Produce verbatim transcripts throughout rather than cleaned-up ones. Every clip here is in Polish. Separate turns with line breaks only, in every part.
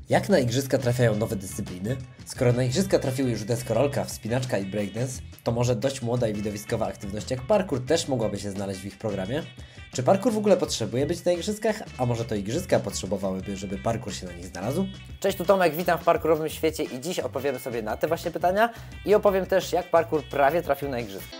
Jak na igrzyska trafiają nowe dyscypliny? Skoro na igrzyska trafiły już deskorolka, wspinaczka i breakdance, to może dość młoda i widowiskowa aktywność jak parkour też mogłaby się znaleźć w ich programie? Czy parkour w ogóle potrzebuje być na igrzyskach? A może to igrzyska potrzebowałyby, żeby parkour się na nich znalazł?
Cześć, tu Tomek, witam w parkourowym świecie i dziś odpowiemy sobie na te właśnie pytania i opowiem też, jak parkour prawie trafił na igrzyska.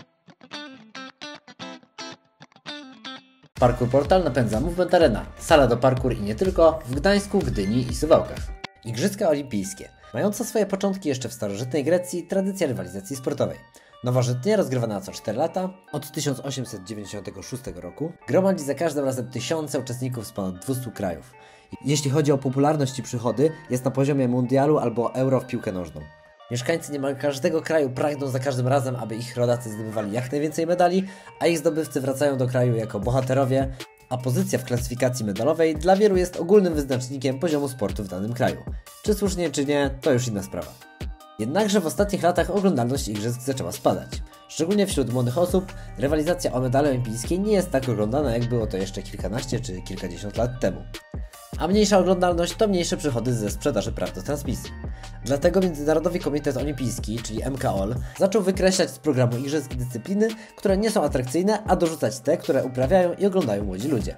Parkour Portal napędza Movement Arena, sala do parkour i nie tylko, w Gdańsku, Gdyni i Suwałkach. Igrzyska olimpijskie. Mająca swoje początki jeszcze w starożytnej Grecji, tradycja rywalizacji sportowej. Nowożytnie rozgrywana co cztery lata, od tysiąc osiemset dziewięćdziesiątego szóstego roku, gromadzi za każdym razem tysiące uczestników z ponad dwustu krajów. Jeśli chodzi o popularność i przychody, jest na poziomie mundialu albo euro w piłkę nożną. Mieszkańcy niemal każdego kraju pragną za każdym razem, aby ich rodacy zdobywali jak najwięcej medali, a ich zdobywcy wracają do kraju jako bohaterowie, a pozycja w klasyfikacji medalowej dla wielu jest ogólnym wyznacznikiem poziomu sportu w danym kraju. Czy słusznie, czy nie, to już inna sprawa. Jednakże w ostatnich latach oglądalność igrzysk zaczęła spadać. Szczególnie wśród młodych osób rywalizacja o medale olimpijskie nie jest tak oglądana, jak było to jeszcze kilkanaście czy kilkadziesiąt lat temu. A mniejsza oglądalność to mniejsze przychody ze sprzedaży praw do transmisji. Dlatego Międzynarodowy Komitet Olimpijski, czyli M K O L, zaczął wykreślać z programu igrzysk dyscypliny, które nie są atrakcyjne, a dorzucać te, które uprawiają i oglądają młodzi ludzie.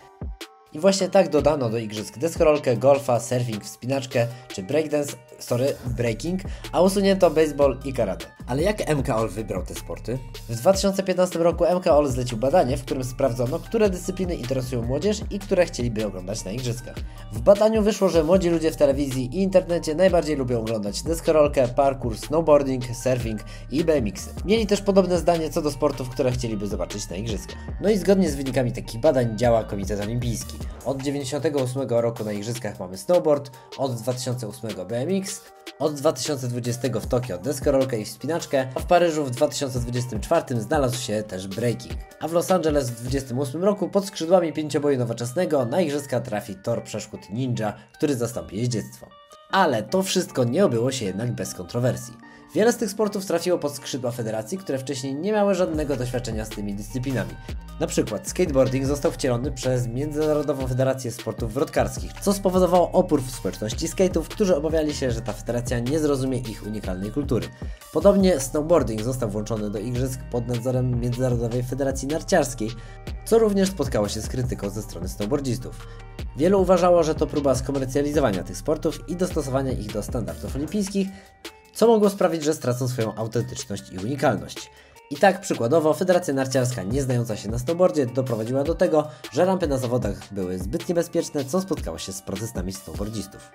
I właśnie tak dodano do igrzysk deskorolkę, golfa, surfing, wspinaczkę czy breakdance, sorry, breaking, a usunięto baseball i karate. Ale jak M K O L wybrał te sporty? W dwa tysiące piętnastym roku M K O L zlecił badanie, w którym sprawdzono, które dyscypliny interesują młodzież i które chcieliby oglądać na igrzyskach. W badaniu wyszło, że młodzi ludzie w telewizji i internecie najbardziej lubią oglądać deskorolkę, parkour, snowboarding, surfing i B M X-y. Mieli też podobne zdanie co do sportów, które chcieliby zobaczyć na igrzyskach. No i zgodnie z wynikami takich badań działa Komitet Olimpijski. Od dziewięćdziesiątego ósmego roku na igrzyskach mamy snowboard, od dwa tysiące ósmego B M X, od dwa tysiące dwudziestego w Tokio deskorolkę i wspinaczkę, a w Paryżu w dwa tysiące dwudziestym czwartym znalazł się też breaking. A w Los Angeles w dwa tysiące dwudziestym ósmym roku pod skrzydłami pięcioboju nowoczesnego na igrzyska trafi tor przeszkód ninja, który zastąpi jeździectwo. Ale to wszystko nie obyło się jednak bez kontrowersji. Wiele z tych sportów trafiło pod skrzydła federacji, które wcześniej nie miały żadnego doświadczenia z tymi dyscyplinami. Na przykład skateboarding został wcielony przez Międzynarodową Federację Sportów Wrotkarskich, co spowodowało opór w społeczności skate'ów, którzy obawiali się, że ta federacja nie zrozumie ich unikalnej kultury. Podobnie snowboarding został włączony do igrzysk pod nadzorem Międzynarodowej Federacji Narciarskiej, co również spotkało się z krytyką ze strony snowboardzistów. Wielu uważało, że to próba skomercjalizowania tych sportów i dostosowania ich do standardów olimpijskich, co mogło sprawić, że stracą swoją autentyczność i unikalność. I tak przykładowo Federacja Narciarska, nie znająca się na snowboardzie, doprowadziła do tego, że rampy na zawodach były zbyt niebezpieczne, co spotkało się z protestami snowboardzistów.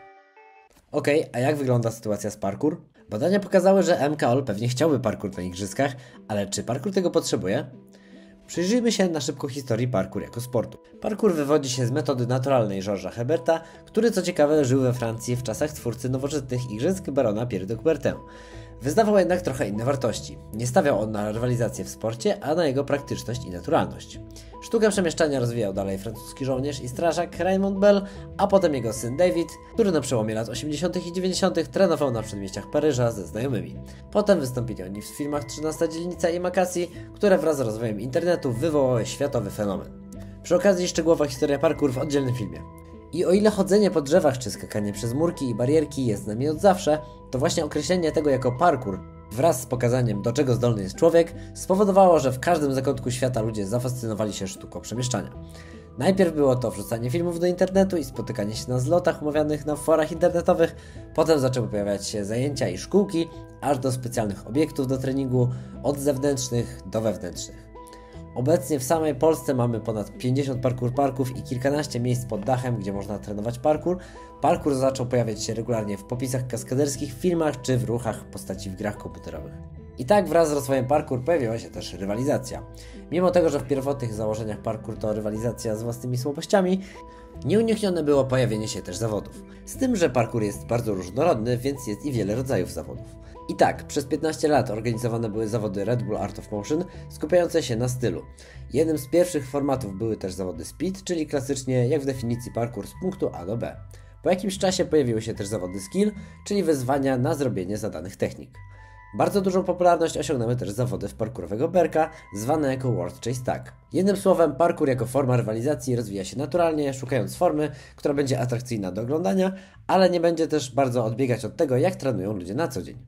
Okej, okay, a jak wygląda sytuacja z parkour? Badania pokazały, że M K O L pewnie chciałby parkour na igrzyskach, ale czy parkour tego potrzebuje? Przyjrzyjmy się na szybko historii parkour jako sportu. Parkour wywodzi się z metody naturalnej Georgesa Herberta, który co ciekawe żył we Francji w czasach twórcy nowoczesnych igrzysk barona Pierre de Coubertin. Wyznawał jednak trochę inne wartości. Nie stawiał on na rywalizację w sporcie, a na jego praktyczność i naturalność. Sztukę przemieszczania rozwijał dalej francuski żołnierz i strażak Raymond Bell, a potem jego syn David, który na przełomie lat osiemdziesiątych i dziewięćdziesiątych trenował na przedmieściach Paryża ze znajomymi. Potem wystąpili oni w filmach trzynasta dzielnica i Makasi, które wraz z rozwojem internetu wywołały światowy fenomen. Przy okazji szczegółowa historia parkour w oddzielnym filmie. I o ile chodzenie po drzewach czy skakanie przez murki i barierki jest z nami od zawsze, to właśnie określenie tego jako parkour wraz z pokazaniem, do czego zdolny jest człowiek, spowodowało, że w każdym zakątku świata ludzie zafascynowali się sztuką przemieszczania. Najpierw było to wrzucanie filmów do internetu i spotykanie się na zlotach umawianych na forach internetowych, potem zaczęły pojawiać się zajęcia i szkółki, aż do specjalnych obiektów do treningu, od zewnętrznych do wewnętrznych. Obecnie w samej Polsce mamy ponad pięćdziesiąt parkour parków i kilkanaście miejsc pod dachem, gdzie można trenować parkour. Parkour zaczął pojawiać się regularnie w popisach kaskaderskich, filmach czy w ruchach postaci w grach komputerowych. I tak wraz z rozwojem parkour pojawiła się też rywalizacja. Mimo tego, że w pierwotnych założeniach parkour to rywalizacja z własnymi słabościami, nieuniknione było pojawienie się też zawodów. Z tym, że parkour jest bardzo różnorodny, więc jest i wiele rodzajów zawodów. I tak, przez piętnaście lat organizowane były zawody Red Bull Art of Motion, skupiające się na stylu. Jednym z pierwszych formatów były też zawody speed, czyli klasycznie jak w definicji parkour z punktu A do B. Po jakimś czasie pojawiły się też zawody skill, czyli wyzwania na zrobienie zadanych technik. Bardzo dużą popularność osiągnęły też zawody w parkurowego berka, zwane jako World Chase Tag. Jednym słowem, parkour jako forma rywalizacji rozwija się naturalnie, szukając formy, która będzie atrakcyjna do oglądania, ale nie będzie też bardzo odbiegać od tego, jak trenują ludzie na co dzień.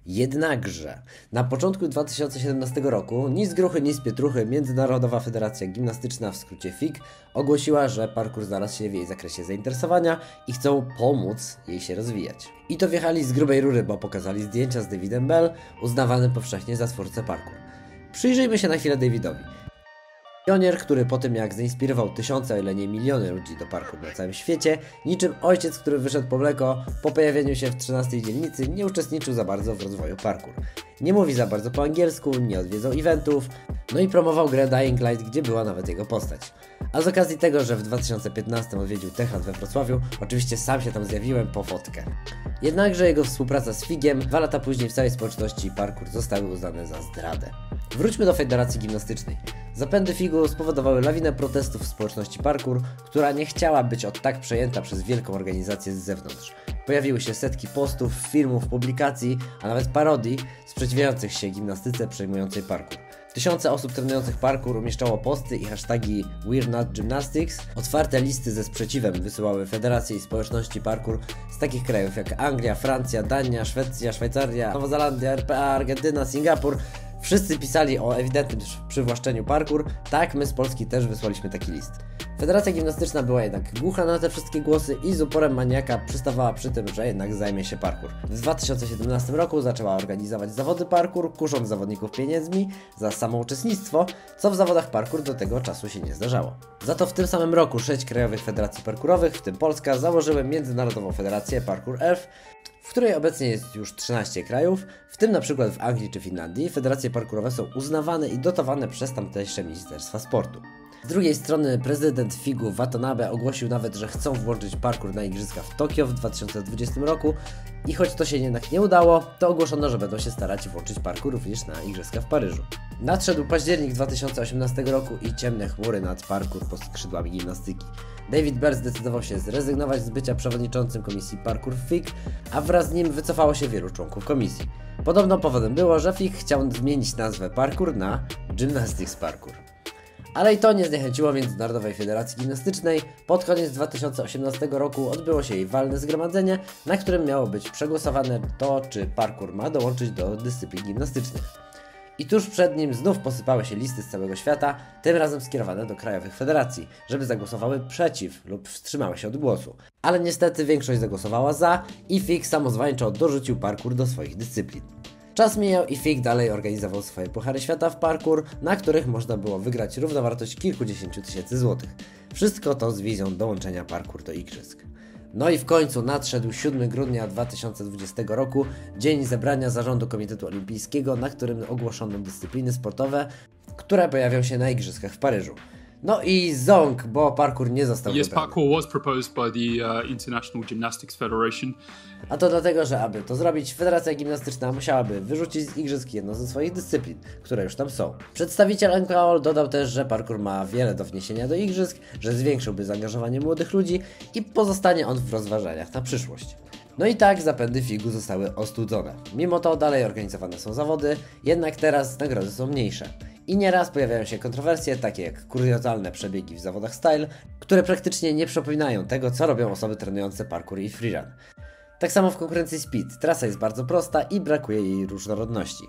Jednakże na początku dwa tysiące siedemnastego roku ni z gruchy, ni z pietruchy Międzynarodowa Federacja Gimnastyczna, w skrócie F I G, ogłosiła, że parkour znalazł się w jej zakresie zainteresowania i chcą pomóc jej się rozwijać. I to wjechali z grubej rury, bo pokazali zdjęcia z Davidem Bell, uznawanym powszechnie za twórcę parkour. Przyjrzyjmy się na chwilę Davidowi. Pionier, który po tym jak zainspirował tysiące, o ile nie miliony ludzi do parkour na całym świecie, niczym ojciec, który wyszedł po mleko, po pojawieniu się w trzynastej dzielnicy nie uczestniczył za bardzo w rozwoju parkour. Nie mówi za bardzo po angielsku, nie odwiedzał eventów, no i promował grę Dying Light, gdzie była nawet jego postać. A z okazji tego, że w dwa tysiące piętnastym odwiedził Techland we Wrocławiu, oczywiście sam się tam zjawiłem po fotkę. Jednakże jego współpraca z Figiem dwa lata później w całej społeczności parkour zostały uznane za zdradę. Wróćmy do Federacji Gimnastycznej. Zapędy Figu spowodowały lawinę protestów w społeczności parkour, która nie chciała być od tak przejęta przez wielką organizację z zewnątrz. Pojawiły się setki postów, filmów, publikacji, a nawet parodii sprzeciwiających się gimnastyce przejmującej parkour. Tysiące osób trenujących parkour umieszczało posty i hashtagi We're Not Gymnastics. Otwarte listy ze sprzeciwem wysyłały federacje i społeczności parkour z takich krajów jak Anglia, Francja, Dania, Szwecja, Szwajcaria, Nowa Zelandia, R P A, Argentyna, Singapur. Wszyscy pisali o ewidentnym przywłaszczeniu parkour, tak my z Polski też wysłaliśmy taki list. Federacja Gimnastyczna była jednak głucha na te wszystkie głosy i z uporem maniaka przystawała przy tym, że jednak zajmie się parkour. W dwa tysiące siedemnastym roku zaczęła organizować zawody parkour, kusząc zawodników pieniędzmi za samo uczestnictwo, co w zawodach parkour do tego czasu się nie zdarzało. Za to w tym samym roku sześć krajowych federacji parkurowych, w tym Polska, założyły Międzynarodową Federację Parkour Elf, w której obecnie jest już trzynaście krajów, w tym na przykład w Anglii czy Finlandii federacje parkurowe są uznawane i dotowane przez tamtejsze Ministerstwa Sportu. Z drugiej strony prezydent Figu Watanabe ogłosił nawet, że chcą włączyć parkour na igrzyska w Tokio w dwa tysiące dwudziestym roku i choć to się jednak nie udało, to ogłoszono, że będą się starać włączyć parkour również na igrzyska w Paryżu. Nadszedł październik dwa tysiące osiemnastego roku i ciemne chmury nad parkour pod skrzydłami gimnastyki. David Bell zdecydował się zrezygnować z bycia przewodniczącym komisji Parkour w F I G, a wraz z nim wycofało się wielu członków komisji. Podobno powodem było, że F I G chciał zmienić nazwę parkour na Gymnastics Parkour. Ale i to nie zniechęciło Międzynarodowej Federacji Gimnastycznej. Pod koniec dwa tysiące osiemnastego roku odbyło się jej walne zgromadzenie, na którym miało być przegłosowane to, czy parkour ma dołączyć do dyscyplin gimnastycznych. I tuż przed nim znów posypały się listy z całego świata, tym razem skierowane do krajowych federacji, żeby zagłosowały przeciw lub wstrzymały się od głosu. Ale niestety większość zagłosowała za i F I G samozwańczo dorzucił parkour do swoich dyscyplin. Czas mijał i F I G dalej organizował swoje puchary świata w parkour, na których można było wygrać równowartość kilkudziesięciu tysięcy złotych. Wszystko to z wizją dołączenia parkour do igrzysk. No i w końcu nadszedł siódmego grudnia dwa tysiące dwudziestego roku, dzień zebrania Zarządu Komitetu Olimpijskiego, na którym ogłoszono dyscypliny sportowe, które pojawią się na igrzyskach w Paryżu. No i ząg, bo parkour nie został
Yes,
wybrany.
parkour was proposed by the uh, International Gymnastics Federation.
A to dlatego, że aby to zrobić, Federacja Gimnastyczna musiałaby wyrzucić z igrzysk jedną ze swoich dyscyplin, które już tam są. Przedstawiciel M K O L dodał też, że parkour ma wiele do wniesienia do igrzysk, że zwiększyłby zaangażowanie młodych ludzi i pozostanie on w rozważaniach na przyszłość. No i tak zapędy Figu zostały ostudzone. Mimo to dalej organizowane są zawody, jednak teraz nagrody są mniejsze. I nieraz pojawiają się kontrowersje, takie jak kuriozalne przebiegi w zawodach style, które praktycznie nie przypominają tego, co robią osoby trenujące parkour i freerun. Tak samo w konkurencji speed. Trasa jest bardzo prosta i brakuje jej różnorodności.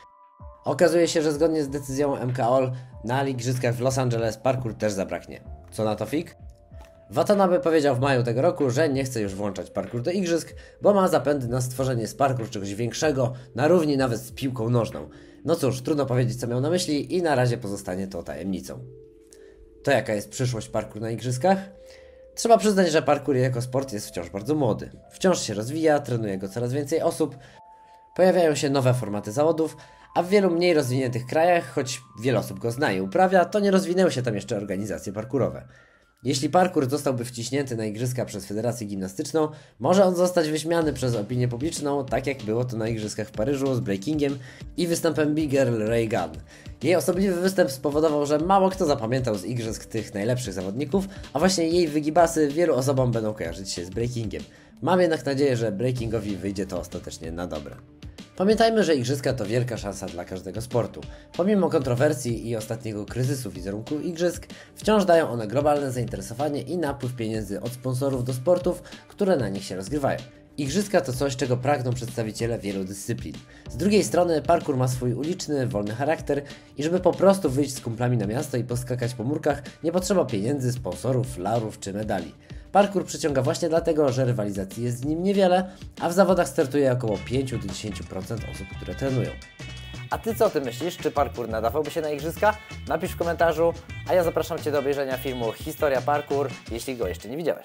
Okazuje się, że zgodnie z decyzją M K O L na igrzyskach w Los Angeles parkour też zabraknie. Co na to F I G? Watanabe powiedział w maju tego roku, że nie chce już włączać parkour do igrzysk, bo ma zapędy na stworzenie z parkour czegoś większego, na równi nawet z piłką nożną. No cóż, trudno powiedzieć, co miał na myśli i na razie pozostanie to tajemnicą. To jaka jest przyszłość parkour na igrzyskach? Trzeba przyznać, że parkour jako sport jest wciąż bardzo młody. Wciąż się rozwija, trenuje go coraz więcej osób, pojawiają się nowe formaty zawodów, a w wielu mniej rozwiniętych krajach, choć wiele osób go zna i uprawia, to nie rozwinęły się tam jeszcze organizacje parkurowe. Jeśli parkour zostałby wciśnięty na igrzyska przez Federację Gimnastyczną, może on zostać wyśmiany przez opinię publiczną, tak jak było to na igrzyskach w Paryżu z breakingiem i występem Big Girl Ray Gunn. Jej osobliwy występ spowodował, że mało kto zapamiętał z igrzysk tych najlepszych zawodników, a właśnie jej wygibasy wielu osobom będą kojarzyć się z breakingiem. Mam jednak nadzieję, że breakingowi wyjdzie to ostatecznie na dobre. Pamiętajmy, że igrzyska to wielka szansa dla każdego sportu. Pomimo kontrowersji i ostatniego kryzysu wizerunku igrzysk, wciąż dają one globalne zainteresowanie i napływ pieniędzy od sponsorów do sportów, które na nich się rozgrywają. Igrzyska to coś, czego pragną przedstawiciele wielu dyscyplin. Z drugiej strony parkour ma swój uliczny, wolny charakter i żeby po prostu wyjść z kumplami na miasto i poskakać po murkach, nie potrzeba pieniędzy, sponsorów, larów czy medali. Parkour przyciąga właśnie dlatego, że rywalizacji jest w nim niewiele, a w zawodach startuje około pięć do dziesięciu procent osób, które trenują.
A Ty co o tym myślisz? Czy parkour nadawałby się na igrzyska? Napisz w komentarzu, a ja zapraszam Cię do obejrzenia filmu Historia Parkour, jeśli go jeszcze nie widziałeś.